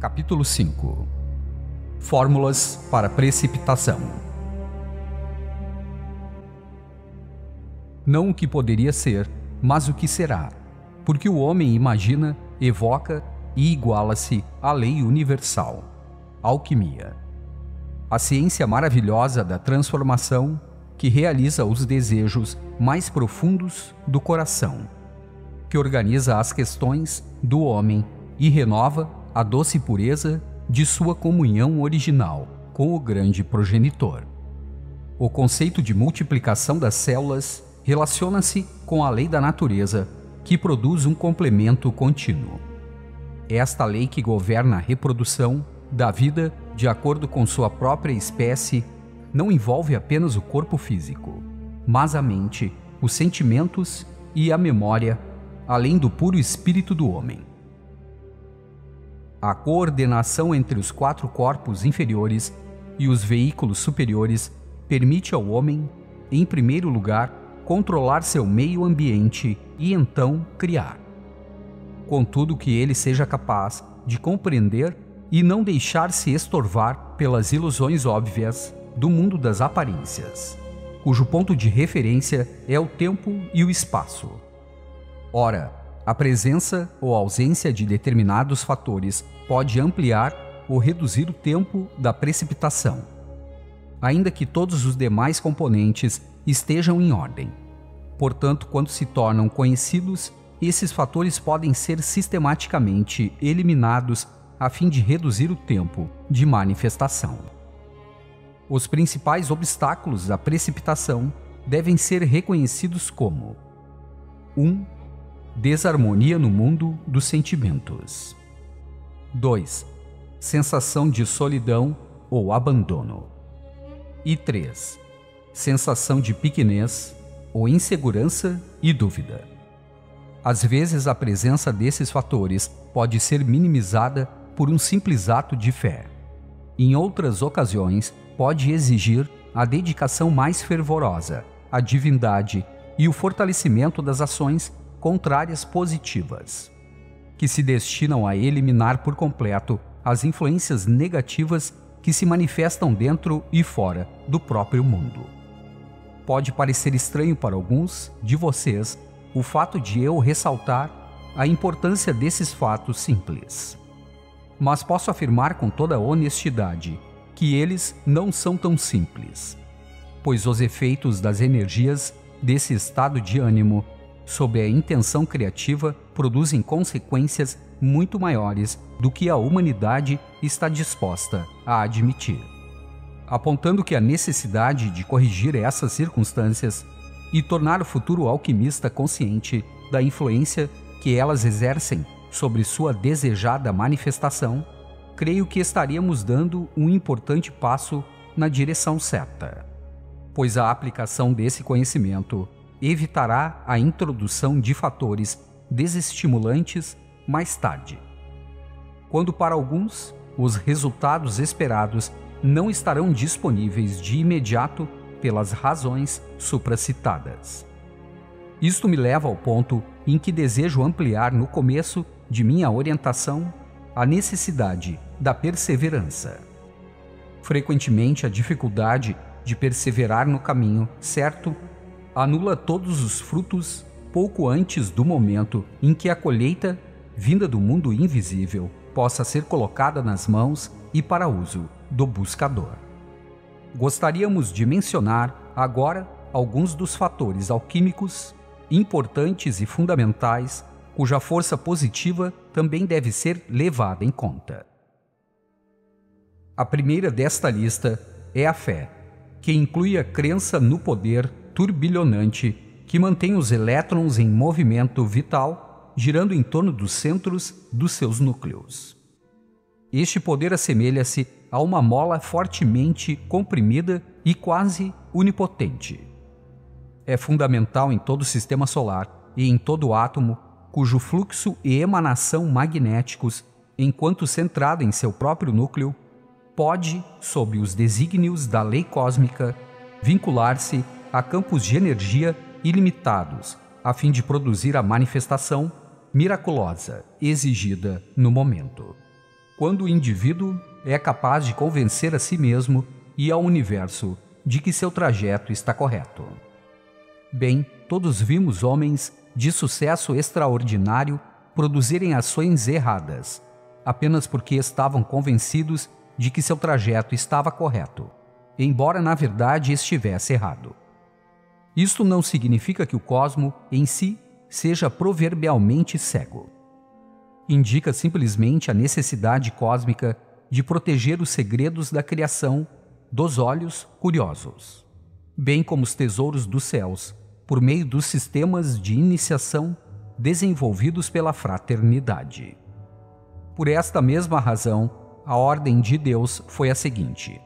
Capítulo 5. Fórmulas para precipitação. Não o que poderia ser, mas o que será, porque o homem imagina, evoca e iguala-se à lei universal. Alquimia. A ciência maravilhosa da transformação que realiza os desejos mais profundos do coração, que organiza as questões do homem e renova a doce pureza de sua comunhão original com o grande progenitor. O conceito de multiplicação das células relaciona-se com a lei da natureza, que produz um complemento contínuo. Esta lei que governa a reprodução da vida de acordo com sua própria espécie não envolve apenas o corpo físico, mas a mente, os sentimentos e a memória, além do puro espírito do homem. A coordenação entre os 4 corpos inferiores e os veículos superiores permite ao homem, em primeiro lugar, controlar seu meio ambiente e então criar. Contudo, que ele seja capaz de compreender e não deixar-se estorvar pelas ilusões óbvias do mundo das aparências, cujo ponto de referência é o tempo e o espaço. Ora, a presença ou ausência de determinados fatores pode ampliar ou reduzir o tempo da precipitação, ainda que todos os demais componentes estejam em ordem. Portanto, quando se tornam conhecidos, esses fatores podem ser sistematicamente eliminados a fim de reduzir o tempo de manifestação. Os principais obstáculos à precipitação devem ser reconhecidos como 1. Desarmonia no mundo dos sentimentos. 2. Sensação de solidão ou abandono. E 3. Sensação de pequenez ou insegurança e dúvida. Às vezes, a presença desses fatores pode ser minimizada por um simples ato de fé. Em outras ocasiões, pode exigir a dedicação mais fervorosa à divindade e o fortalecimento das ações contrárias positivas, que se destinam a eliminar por completo as influências negativas que se manifestam dentro e fora do próprio mundo. Pode parecer estranho para alguns de vocês o fato de eu ressaltar a importância desses fatos simples, mas posso afirmar com toda honestidade que eles não são tão simples, pois os efeitos das energias desse estado de ânimo sob a intenção criativa produzem consequências muito maiores do que a humanidade está disposta a admitir, apontando que a necessidade de corrigir essas circunstâncias e tornar o futuro alquimista consciente da influência que elas exercem sobre sua desejada manifestação, creio que estaríamos dando um importante passo na direção certa, pois a aplicação desse conhecimento evitará a introdução de fatores desestimulantes mais tarde, quando para alguns os resultados esperados não estarão disponíveis de imediato pelas razões supracitadas. Isto me leva ao ponto em que desejo ampliar no começo de minha orientação a necessidade da perseverança. Frequentemente, a dificuldade de perseverar no caminho certo anula todos os frutos pouco antes do momento em que a colheita, vinda do mundo invisível, possa ser colocada nas mãos e para uso do buscador. Gostaríamos de mencionar agora alguns dos fatores alquímicos importantes e fundamentais cuja força positiva também deve ser levada em conta. A primeira desta lista é a fé, que inclui a crença no poder turbilhonante que mantém os elétrons em movimento vital, girando em torno dos centros dos seus núcleos. Este poder assemelha-se a uma mola fortemente comprimida e quase onipotente. É fundamental em todo o sistema solar e em todo átomo, cujo fluxo e emanação magnéticos, enquanto centrado em seu próprio núcleo, pode, sob os desígnios da lei cósmica, vincular-se a campos de energia ilimitados, a fim de produzir a manifestação miraculosa exigida no momento. quando o indivíduo é capaz de convencer a si mesmo e ao universo de que seu trajeto está correto. Bem, todos vimos homens de sucesso extraordinário produzirem ações erradas, apenas porque estavam convencidos de que seu trajeto estava correto, embora na verdade estivesse errado. Isto não significa que o cosmo, em si, seja proverbialmente cego. Indica simplesmente a necessidade cósmica de proteger os segredos da criação dos olhos curiosos, bem como os tesouros dos céus, por meio dos sistemas de iniciação desenvolvidos pela fraternidade. Por esta mesma razão, a ordem de Deus foi a seguinte: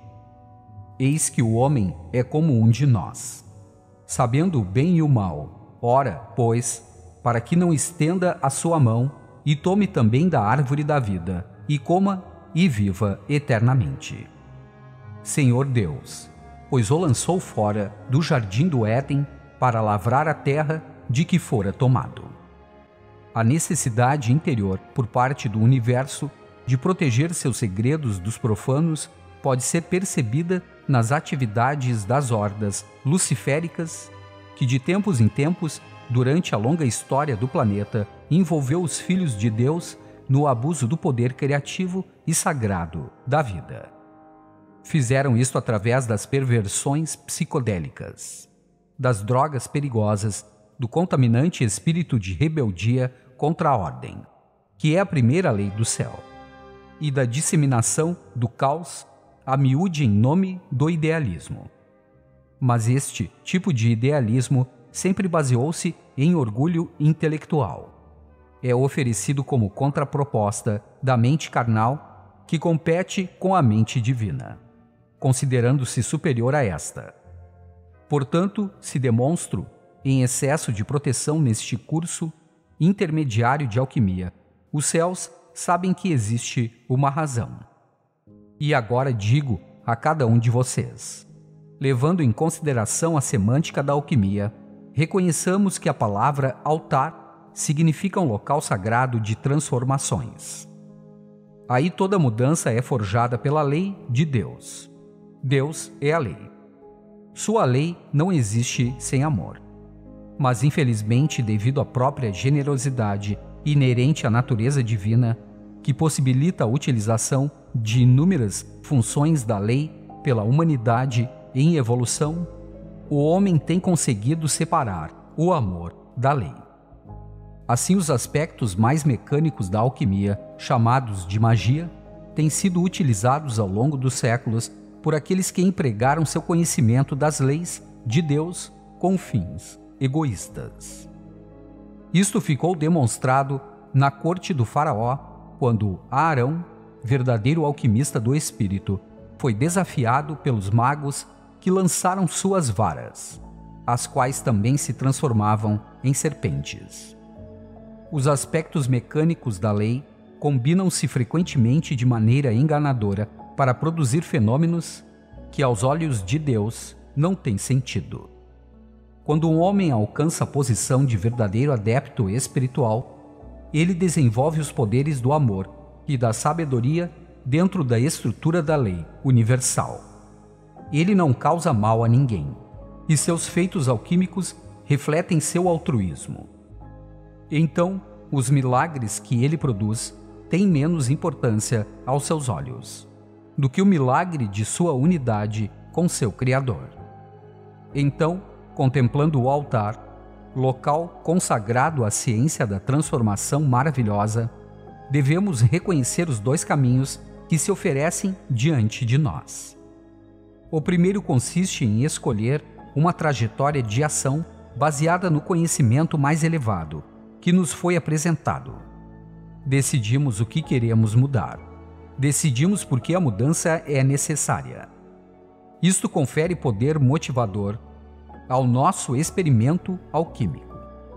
eis que o homem é como um de nós, sabendo o bem e o mal. Ora, pois, para que não estenda a sua mão e tome também da árvore da vida, e coma e viva eternamente. Senhor Deus, pois o lançou fora do jardim do Éden para lavrar a terra de que fora tomado. A necessidade interior por parte do universo de proteger seus segredos dos profanos pode ser percebida nas atividades das hordas luciféricas que de tempos em tempos, durante a longa história do planeta, envolveu os filhos de Deus no abuso do poder criativo e sagrado da vida. Fizeram isto através das perversões psicodélicas, das drogas perigosas, do contaminante espírito de rebeldia contra a ordem, que é a primeira lei do céu, e da disseminação do caos a miúde em nome do idealismo. Mas este tipo de idealismo sempre baseou-se em orgulho intelectual. É oferecido como contraproposta da mente carnal que compete com a mente divina, considerando-se superior a esta. Portanto, se demonstro em excesso de proteção neste curso intermediário de alquimia. Os céus sabem que existe uma razão. E agora digo a cada um de vocês, levando em consideração a semântica da alquimia, reconheçamos que a palavra altar significa um local sagrado de transformações. Aí toda mudança é forjada pela lei de Deus. Deus é a lei. Sua lei não existe sem amor. Mas infelizmente, devido à própria generosidade inerente à natureza divina, que possibilita a utilização de inúmeras funções da lei pela humanidade em evolução, o homem tem conseguido separar o amor da lei. Assim, os aspectos mais mecânicos da alquimia, chamados de magia, têm sido utilizados ao longo dos séculos por aqueles que empregaram seu conhecimento das leis de Deus com fins egoístas. Isto ficou demonstrado na corte do faraó, quando Arão, verdadeiro alquimista do espírito, foi desafiado pelos magos que lançaram suas varas, as quais também se transformavam em serpentes. Os aspectos mecânicos da lei combinam-se frequentemente de maneira enganadora para produzir fenômenos que, aos olhos de Deus, não têm sentido. Quando um homem alcança a posição de verdadeiro adepto espiritual, ele desenvolve os poderes do amor e da sabedoria dentro da estrutura da lei universal. Ele não causa mal a ninguém, e seus feitos alquímicos refletem seu altruísmo. Então, os milagres que ele produz têm menos importância aos seus olhos do que o milagre de sua unidade com seu Criador. Então, contemplando o altar, local consagrado à ciência da transformação maravilhosa, devemos reconhecer os dois caminhos que se oferecem diante de nós. O primeiro consiste em escolher uma trajetória de ação baseada no conhecimento mais elevado que nos foi apresentado. Decidimos o que queremos mudar. Decidimos por que a mudança é necessária. Isto confere poder motivador ao nosso experimento alquímico.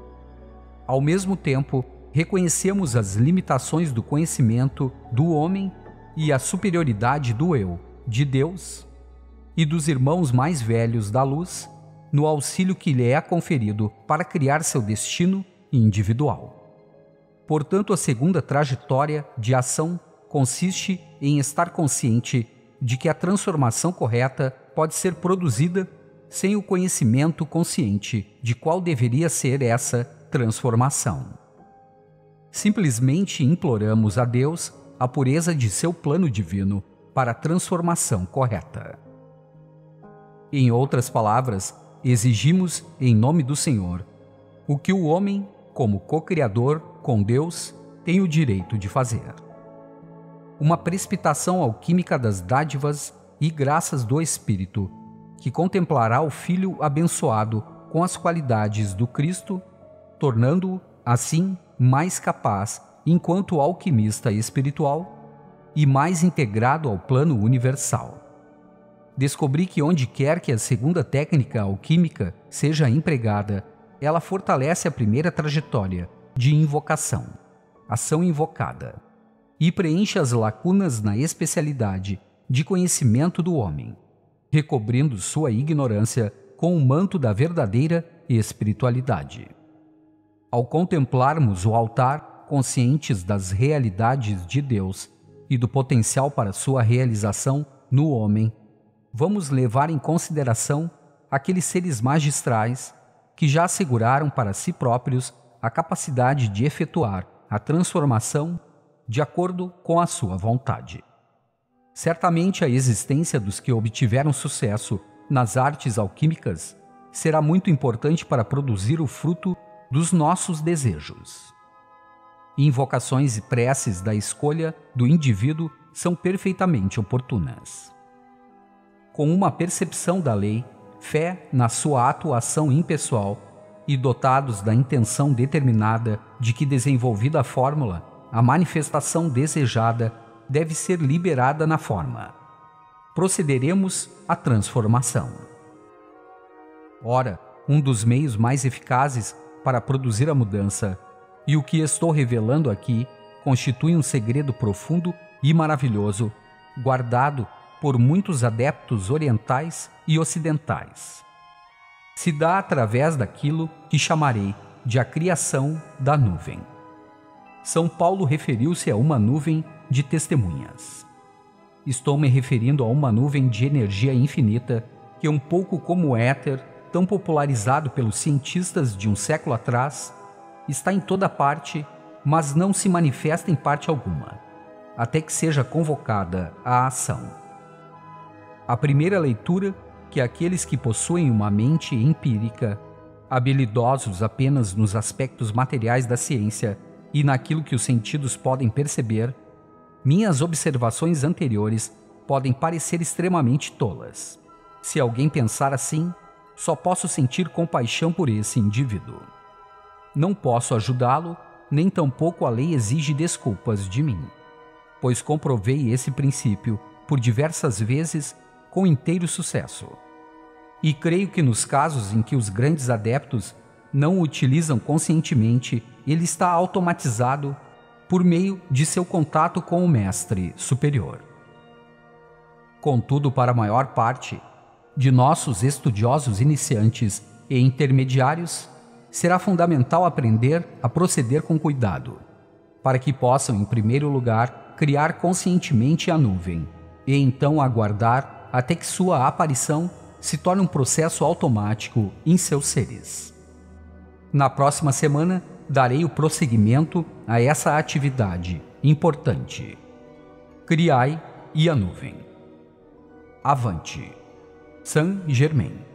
Ao mesmo tempo, reconhecemos as limitações do conhecimento do homem e a superioridade do eu, de Deus e dos irmãos mais velhos da luz, no auxílio que lhe é conferido para criar seu destino individual. Portanto, a segunda trajetória de ação consiste em estar consciente de que a transformação correta pode ser produzida sem o conhecimento consciente de qual deveria ser essa transformação. Simplesmente imploramos a Deus a pureza de seu plano divino para a transformação correta. Em outras palavras, exigimos, em nome do Senhor, o que o homem, como co-criador com Deus, tem o direito de fazer. Uma precipitação alquímica das dádivas e graças do Espírito, que contemplará o Filho abençoado com as qualidades do Cristo, tornando-o, assim, mais capaz, enquanto alquimista espiritual, e mais integrado ao plano universal. Descobri que onde quer que a segunda técnica alquímica seja empregada, ela fortalece a primeira trajetória de invocação, ação invocada, e preenche as lacunas na especialidade de conhecimento do homem, recobrindo sua ignorância com o manto da verdadeira espiritualidade. Ao contemplarmos o altar, conscientes das realidades de Deus e do potencial para sua realização no homem, vamos levar em consideração aqueles seres magistrais que já asseguraram para si próprios a capacidade de efetuar a transformação de acordo com a sua vontade. Certamente a existência dos que obtiveram sucesso nas artes alquímicas será muito importante para produzir o fruto dos nossos desejos. Invocações e preces da escolha do indivíduo são perfeitamente oportunas. Com uma percepção da lei, fé na sua atuação impessoal e dotados da intenção determinada de que, desenvolvida a fórmula, a manifestação desejada deve ser liberada na forma, procederemos à transformação. Ora, um dos meios mais eficazes para produzir a mudança, e o que estou revelando aqui, constitui um segredo profundo e maravilhoso, guardado por muitos adeptos orientais e ocidentais. Se dá através daquilo que chamarei de a criação da nuvem. São Paulo referiu-se a uma nuvem de testemunhas. Estou me referindo a uma nuvem de energia infinita que, um pouco como o éter, tão popularizado pelos cientistas de um século atrás, está em toda parte, mas não se manifesta em parte alguma, até que seja convocada à ação. A primeira leitura que aqueles que possuem uma mente empírica, habilidosos apenas nos aspectos materiais da ciência e naquilo que os sentidos podem perceber, minhas observações anteriores podem parecer extremamente tolas. Se alguém pensar assim, só posso sentir compaixão por esse indivíduo. Não posso ajudá-lo, nem tampouco a lei exige desculpas de mim, pois comprovei esse princípio por diversas vezes com inteiro sucesso. E creio que nos casos em que os grandes adeptos não o utilizam conscientemente, ele está automatizado por meio de seu contato com o mestre superior. Contudo, para a maior parte de nossos estudiosos iniciantes e intermediários, será fundamental aprender a proceder com cuidado, para que possam, em primeiro lugar, criar conscientemente a nuvem, e então aguardar até que sua aparição se torne um processo automático em seus seres. Na próxima semana, darei o prosseguimento a essa atividade importante. Criai e a nuvem. Avante. Saint Germain.